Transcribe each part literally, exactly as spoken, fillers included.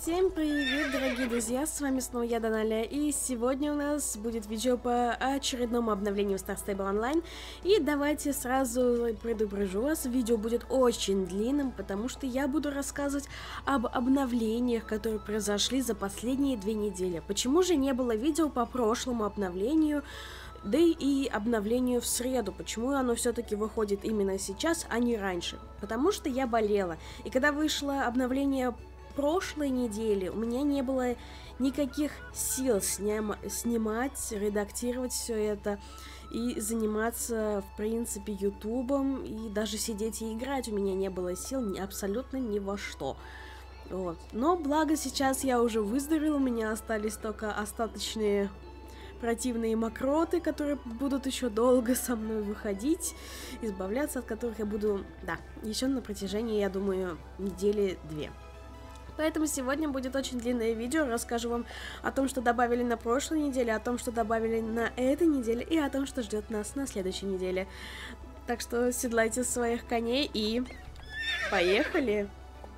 Всем привет, дорогие друзья, с вами снова я, Даналя, и сегодня у нас будет видео по очередному обновлению Star Stable Online. И давайте сразу предупрежу вас, видео будет очень длинным, потому что я буду рассказывать об обновлениях, которые произошли за последние две недели. Почему же не было видео по прошлому обновлению, да и обновлению в среду? Почему оно все-таки выходит именно сейчас, а не раньше? Потому что я болела, и когда вышло обновление прошлой недели, у меня не было никаких сил сним снимать, редактировать все это и заниматься, в принципе, ютубом, и даже сидеть и играть у меня не было сил ни, абсолютно ни во что. Вот. Но благо сейчас я уже выздоровела, у меня остались только остаточные противные мокроты, которые будут еще долго со мной выходить, избавляться от которых я буду, да, еще на протяжении, я думаю, недели-две. Поэтому сегодня будет очень длинное видео, расскажу вам о том, что добавили на прошлой неделе, о том, что добавили на этой неделе и о том, что ждет нас на следующей неделе. Так что седлайте своих коней и поехали!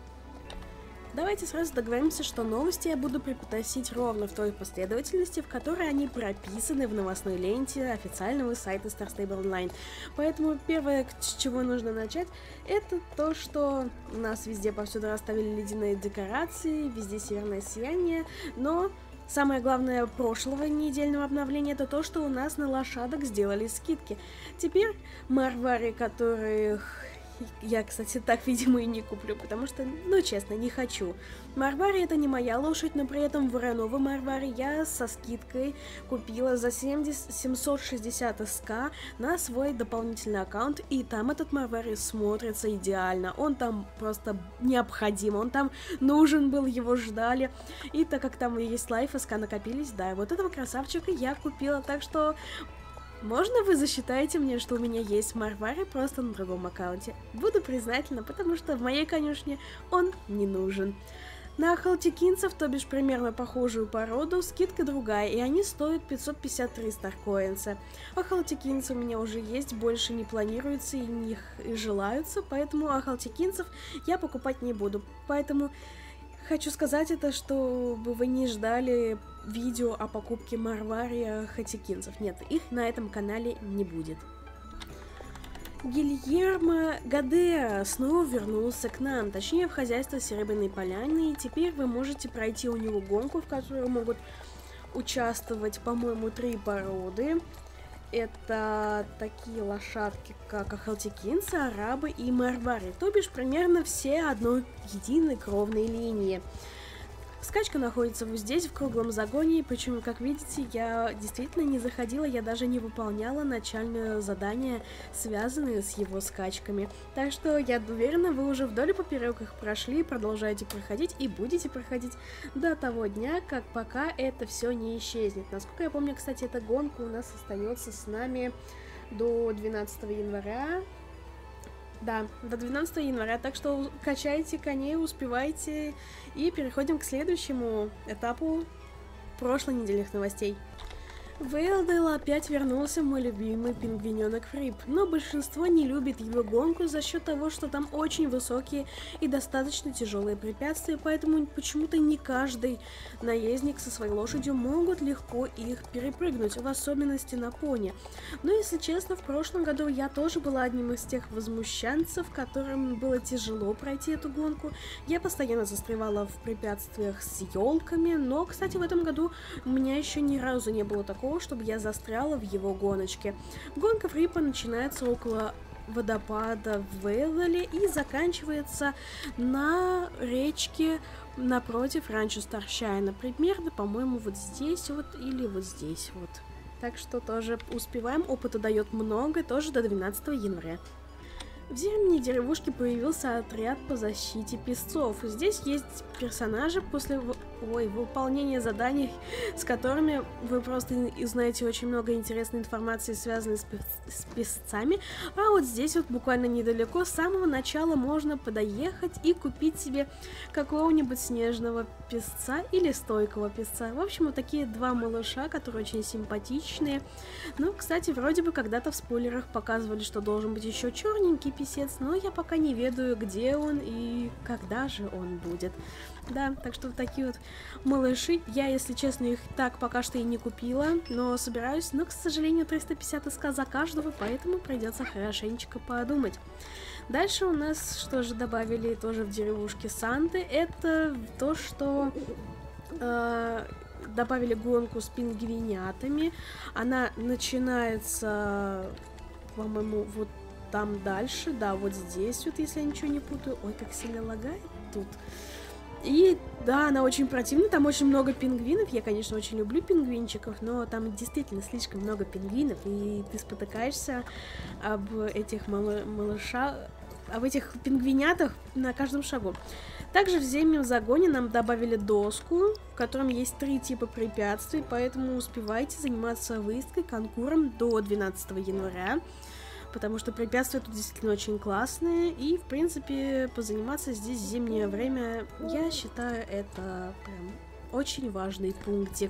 Давайте сразу договоримся, что новости я буду преподносить ровно в той последовательности, в которой они прописаны в новостной ленте официального сайта Star Stable Online. Поэтому первое, с чего нужно начать, это то, что у нас везде повсюду расставили ледяные декорации, везде северное сияние, но самое главное прошлого недельного обновления — это то, что у нас на лошадок сделали скидки. Теперь Марвари, которых я, кстати, так, видимо, и не куплю, потому что, ну, честно, не хочу. Марвари — это не моя лошадь, но при этом Воронова Марвари я со скидкой купила за семьсот шестьдесят СК на свой дополнительный аккаунт, и там этот Марвари смотрится идеально. Он там просто необходим, он там нужен был, его ждали. И так как там есть лайф, СК накопились, да, вот этого красавчика я купила, так что можно вы засчитаете мне, что у меня есть Марвари просто на другом аккаунте? Буду признательна, потому что в моей конюшне он не нужен. На халтикинцев, то бишь примерно похожую породу, скидка другая, и они стоят пятьсот пятьдесят три старкоинса. А халтикинцы у меня уже есть, больше не планируется и не и желаются, поэтому ахалтикинцев я покупать не буду. Поэтому хочу сказать это, чтобы вы не ждали видео о покупке Марвари хатикинцев. Нет, их на этом канале не будет. Гильермо Гадеа снова вернулся к нам, точнее в хозяйство Серебряной Поляны, и теперь вы можете пройти у него гонку, в которой могут участвовать, по-моему, три породы. Это такие лошадки, как ахалтикинцы, арабы и марвари, то бишь примерно все одной единой кровной линии. Скачка находится вот здесь, в круглом загоне, причем, как видите, я действительно не заходила, я даже не выполняла начальное задание, связанные с его скачками. Так что я уверена, вы уже вдоль и поперек их прошли, продолжаете проходить и будете проходить до того дня, как пока это все не исчезнет. Насколько я помню, кстати, эта гонка у нас остается с нами до двенадцатого января. Да, до двенадцатого января, так что качайте коней, успевайте, и переходим к следующему этапу прошлой недельных новостей. В Элдейл опять вернулся мой любимый пингвиненок Фрип, но большинство не любит его гонку за счет того, что там очень высокие и достаточно тяжелые препятствия, поэтому почему-то не каждый наездник со своей лошадью могут легко их перепрыгнуть, в особенности на пони. Но если честно, в прошлом году я тоже была одним из тех возмущенцев, которым было тяжело пройти эту гонку. Я постоянно застревала в препятствиях с елками, но, кстати, в этом году у меня еще ни разу не было такого, чтобы я застряла в его гоночке. Гонка Фрипа начинается около водопада в Вейлоле и заканчивается на речке напротив ранчо Старшайна. Примерно, по-моему, вот здесь вот или вот здесь вот. Так что тоже успеваем, опыта дает много, тоже до двенадцатого января. В зимней деревушке появился отряд по защите песцов. Здесь есть персонажи после ой, выполнения заданий, с которыми вы просто узнаете очень много интересной информации, связанной с, пес с песцами. А вот здесь вот буквально недалеко с самого начала можно подоехать и купить себе какого-нибудь снежного песца или стойкого песца. В общем, вот такие два малыша, которые очень симпатичные. Ну, кстати, вроде бы когда-то в спойлерах показывали, что должен быть еще черненький писец, но я пока не ведаю, где он и когда же он будет. Да, так что вот такие вот малыши. Я, если честно, их так пока что и не купила, но собираюсь. Но, к сожалению, триста пятьдесят эс ка за каждого, поэтому придется хорошенечко подумать. Дальше у нас что же добавили тоже в деревушке Санты. Это то, что э, добавили гонку с пингвинятами. Она начинается, по-моему, вот там дальше. Да, вот здесь вот, если я ничего не путаю. Ой, как сильно лагает тут. И да, она очень противная, там очень много пингвинов. Я, конечно, очень люблю пингвинчиков, но там действительно слишком много пингвинов, и ты спотыкаешься об этих мал малышах, об этих пингвинятах на каждом шагу. Также в зимнем загоне нам добавили доску, в котором есть три типа препятствий, поэтому успевайте заниматься выездкой, конкуром до двенадцатого января. Потому что препятствия тут действительно очень классные, и, в принципе, позаниматься здесь в зимнее время, я считаю, это прям очень важный пунктик.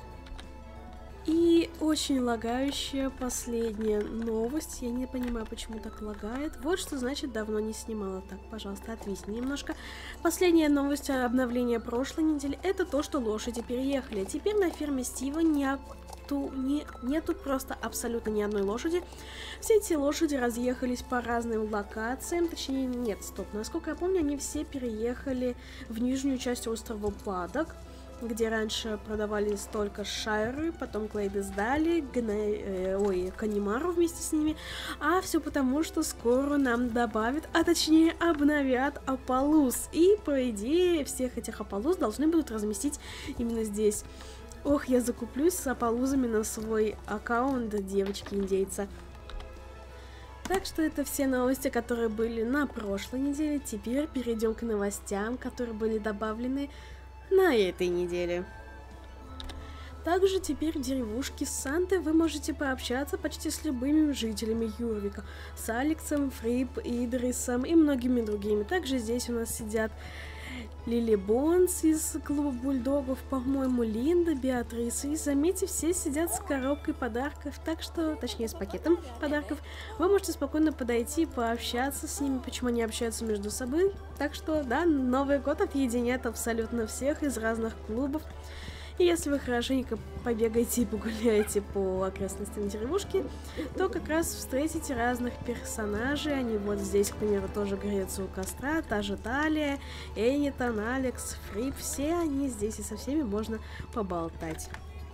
И очень лагающая последняя новость. Я не понимаю, почему так лагает. Вот что значит давно не снимала. Так, пожалуйста, отвисни немножко. Последняя новость обновления прошлой недели — это то, что лошади переехали. Теперь на ферме Стива не... Ту, не, нету просто абсолютно ни одной лошади. Все эти лошади разъехались по разным локациям. Точнее, нет, стоп. Насколько я помню, они все переехали в нижнюю часть острова Падок, где раньше продавались только шайры, потом Клейды сдали, Гна... э, ой, Канимару вместе с ними. А все потому, что скоро нам добавят, а точнее обновят Апалус. И, по идее, всех этих Апалус должны будут разместить именно здесь. Ох, я закуплюсь с апалузами на свой аккаунт девочки-индейца. Так что это все новости, которые были на прошлой неделе. Теперь перейдем к новостям, которые были добавлены на этой неделе. Также теперь в деревушке Санты вы можете пообщаться почти с любыми жителями Юрвика. С Алексом, Фрип, Идрисом и многими другими. Также здесь у нас сидят Лили Бонс из клуба бульдогов, по-моему, Линда, Беатриса. И заметьте, все сидят с коробкой подарков, так что, точнее, с пакетом подарков. Вы можете спокойно подойти, пообщаться с ними, почему они общаются между собой. Так что, да, Новый год объединяет абсолютно всех из разных клубов. И если вы хорошенько побегаете и погуляете по окрестностям деревушки, то как раз встретите разных персонажей. Они вот здесь, к примеру, тоже греются у костра. Та же Талия, Энитон, Алекс, Фрип. Все они здесь, и со всеми можно поболтать.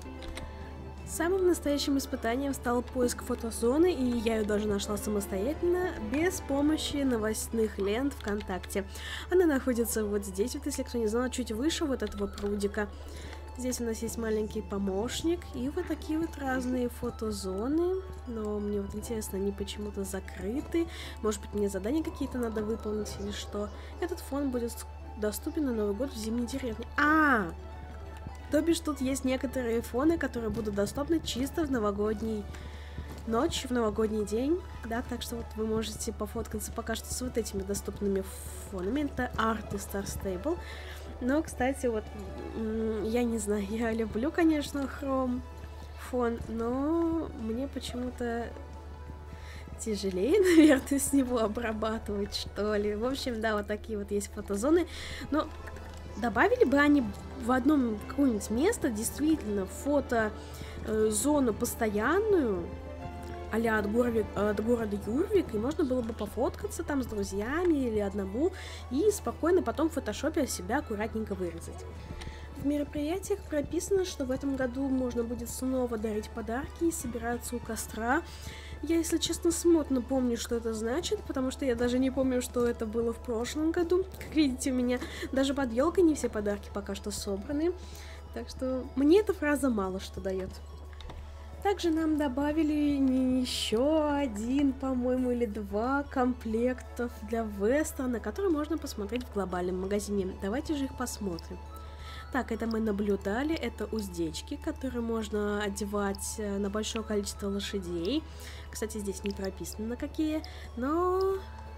Самым настоящим испытанием стал поиск фотозоны, и я ее даже нашла самостоятельно, без помощи новостных лент ВКонтакте. Она находится вот здесь, вот если кто не знал, чуть выше вот этого прудика. Здесь у нас есть маленький помощник и вот такие вот разные фотозоны, но мне вот интересно, они почему-то закрыты, может быть мне задания какие-то надо выполнить или что. Этот фон будет доступен на Новый год в зимней деревне. А, то бишь тут есть некоторые фоны, которые будут доступны чисто в новогодний ночь, в новогодний день, да, так что вот вы можете пофоткаться пока что с вот этими доступными фонами. Это арт из Star Stable. Но, кстати, вот, я не знаю, я люблю, конечно, хром фон, но мне почему-то тяжелее, наверное, с него обрабатывать, что ли. В общем, да, вот такие вот есть фотозоны. Но добавили бы они в одном какое-нибудь место действительно фотозону постоянную, а-ля от, от города Юрвик, и можно было бы пофоткаться там с друзьями или одному, и спокойно потом в фотошопе себя аккуратненько вырезать. В мероприятиях прописано, что в этом году можно будет снова дарить подарки и собираться у костра. Я, если честно, смутно помню, что это значит, потому что я даже не помню, что это было в прошлом году. Как видите, у меня даже под елкой не все подарки пока что собраны, так что мне эта фраза мало что дает. Также нам добавили еще один, по-моему, или два комплектов для вестерна, которые можно посмотреть в глобальном магазине. Давайте же их посмотрим. Так, это мы наблюдали, это уздечки, которые можно одевать на большое количество лошадей. Кстати, здесь не прописано на какие, но...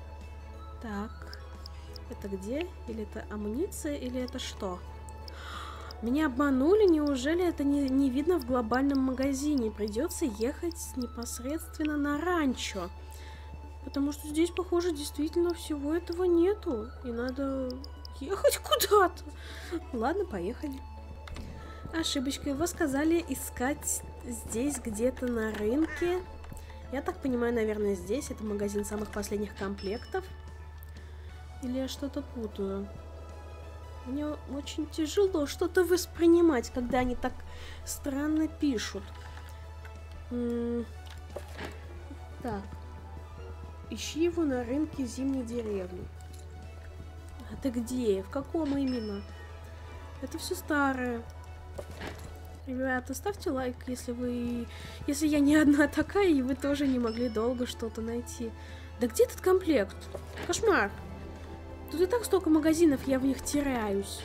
Так, это где? Или это амуниция, или это что? Меня обманули, неужели это не, не видно в глобальном магазине? Придется ехать непосредственно на ранчо. Потому что здесь, похоже, действительно всего этого нету. И надо ехать куда-то. Ладно, поехали. Ошибочка. Его сказали искать здесь где-то на рынке. Я так понимаю, наверное, здесь. Это магазин самых последних комплектов. Или я что-то путаю? Мне очень тяжело что-то воспринимать, когда они так странно пишут. М-м- так. Ищи его на рынке зимней деревни. А ты где? В каком именно? Это все старое. Ребята, ставьте лайк, если вы... Если я не одна такая, и вы тоже не могли долго что-то найти. Да где этот комплект? Кошмар! Тут и так столько магазинов, я в них теряюсь.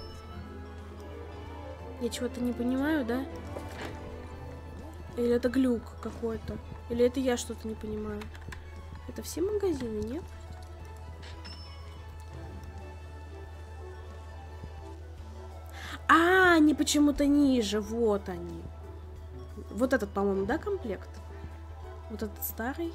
Я чего-то не понимаю, да? Или это глюк какой-то? Или это я что-то не понимаю? Это все магазины, нет? А, они почему-то ниже. Вот они. Вот этот, по-моему, да, комплект? Вот этот старый.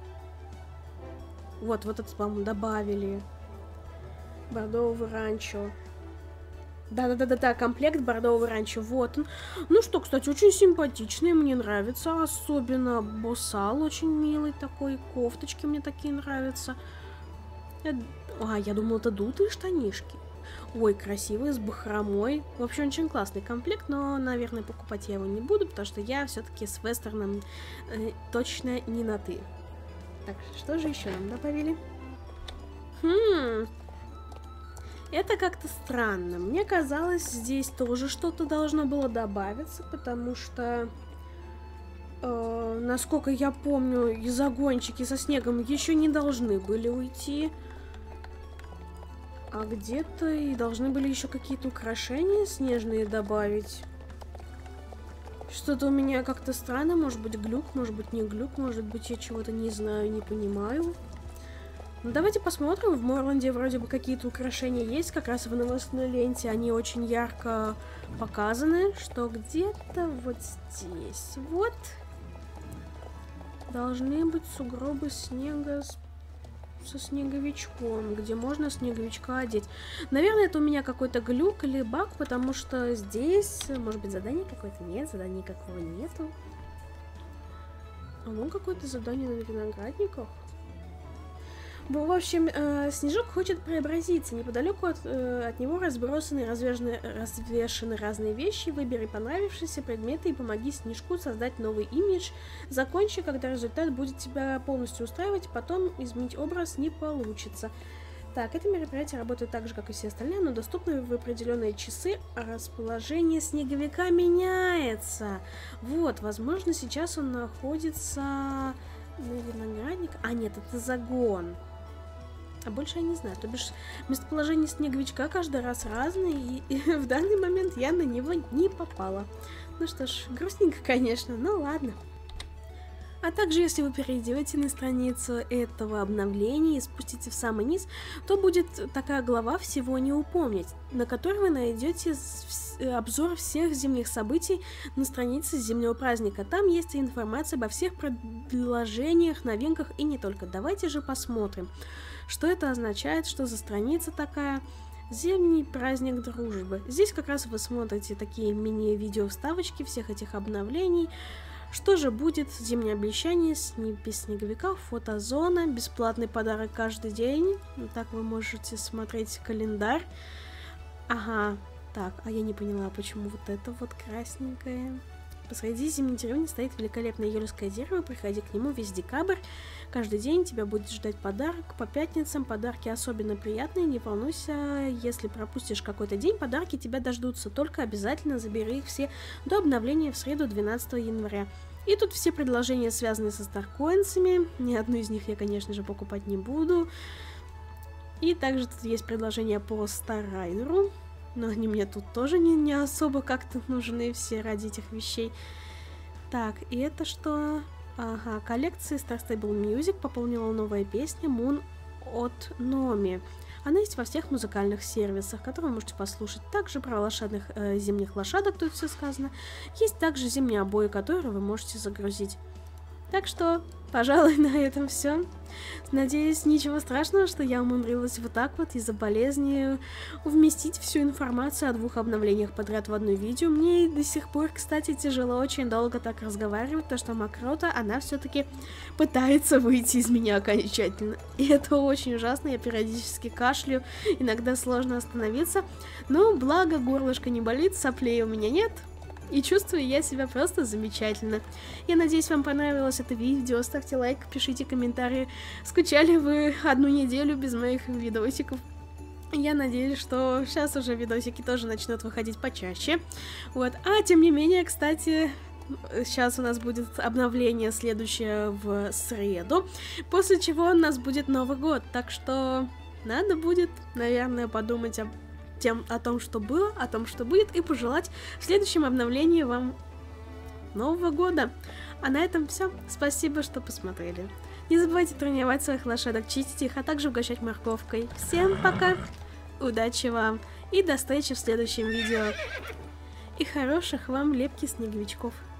Вот, вот этот, по-моему, добавили. Бордовый ранчо. Да-да-да-да, комплект бордовый ранчо. Вот он. Ну что, кстати, очень симпатичный, мне нравится. Особенно босал очень милый такой. Кофточки мне такие нравятся. А, я думала, это дутые штанишки. Ой, красивый, с бахромой. В общем, очень классный комплект, но, наверное, покупать я его не буду, потому что я все-таки с вестерном э, точно не на ты. Так, что же еще нам добавили? Хм... Это как-то странно. Мне казалось, здесь тоже что-то должно было добавиться, потому что, э, насколько я помню, загончики со снегом еще не должны были уйти. А где-то и должны были еще какие-то украшения снежные добавить. Что-то у меня как-то странно. Может быть, глюк, может быть, не глюк, может быть, я чего-то не знаю, не понимаю. Ну, давайте посмотрим. В Морланде вроде бы какие-то украшения есть. Как раз в новостной ленте они очень ярко показаны. Что где-то вот здесь вот должны быть сугробы снега с... со снеговичком, где можно снеговичка одеть. Наверное, это у меня какой-то глюк или баг, потому что здесь, может быть, задание какое-то нет, задания какого нету. А вон какое-то задание на виноградниках. В общем, э, Снежок хочет преобразиться. Неподалеку от, э, от него разбросаны, развешаны, развешаны разные вещи. Выбери понравившиеся предметы и помоги Снежку создать новый имидж. Закончи, когда результат будет тебя полностью устраивать, потом изменить образ не получится. Так, это мероприятие работает так же, как и все остальные, но доступно в определенные часы, а расположение снеговика меняется. Вот, возможно, сейчас он находится на винограднике. А, нет, это загон. А больше я не знаю. То бишь, местоположение снеговичка каждый раз разное, и, и в данный момент я на него не попала. Ну что ж, грустненько, конечно, но ладно. А также, если вы перейдете на страницу этого обновления и спустите в самый низ, то будет такая глава «Всего не упомнить», на которой вы найдете обзор всех зимних событий на странице зимнего праздника. Там есть информация обо всех предложениях, новинках и не только. Давайте же посмотрим, что это означает, что за страница такая. Зимний праздник дружбы. Здесь как раз вы смотрите такие мини-видео вставочки всех этих обновлений. Что же будет? Зимнее обещание, без снеговика, фотозона, бесплатный подарок каждый день. Так вы можете смотреть календарь. Ага, так, а я не поняла, почему вот это вот красненькое. Посреди зимней деревни стоит великолепное июльское дерево, приходи к нему весь декабрь. Каждый день тебя будет ждать подарок. По пятницам подарки особенно приятные, не волнуйся, если пропустишь какой-то день, подарки тебя дождутся. Только обязательно забери их все до обновления в среду двенадцатого января. И тут все предложения, связанные со старкоинсами. Ни одну из них я, конечно же, покупать не буду. И также тут есть предложения по Старрайдеру. Но они мне тут тоже не, не особо как-то нужны все ради этих вещей. Так, и это что? Ага, коллекция Star Stable Music пополнила новая песня Moon от Номи. Она есть во всех музыкальных сервисах, которые вы можете послушать. Также про лошадных, э, зимних лошадок тут все сказано. Есть также зимние обои, которые вы можете загрузить. Так что, пожалуй, на этом все. Надеюсь, ничего страшного, что я умудрилась вот так вот из-за болезни вместить всю информацию о двух обновлениях подряд в одно видео. Мне до сих пор, кстати, тяжело очень долго так разговаривать, то что Мокрота, она все-таки пытается выйти из меня окончательно. И это очень ужасно, я периодически кашлю, иногда сложно остановиться. Но благо горлышко не болит, соплей у меня нет. И чувствую я себя просто замечательно. Я надеюсь, вам понравилось это видео. Ставьте лайк, пишите комментарии. Скучали вы одну неделю без моих видосиков? Я надеюсь, что сейчас уже видосики тоже начнут выходить почаще. Вот. А тем не менее, кстати, сейчас у нас будет обновление следующее в среду. После чего у нас будет Новый год. Так что надо будет, наверное, подумать об тем, о том, что было, о том, что будет, и пожелать в следующем обновлении вам Нового года. А на этом все. Спасибо, что посмотрели. Не забывайте тренировать своих лошадок, чистить их, а также угощать морковкой. Всем пока! Удачи вам! И до встречи в следующем видео. И хороших вам лепки снеговичков.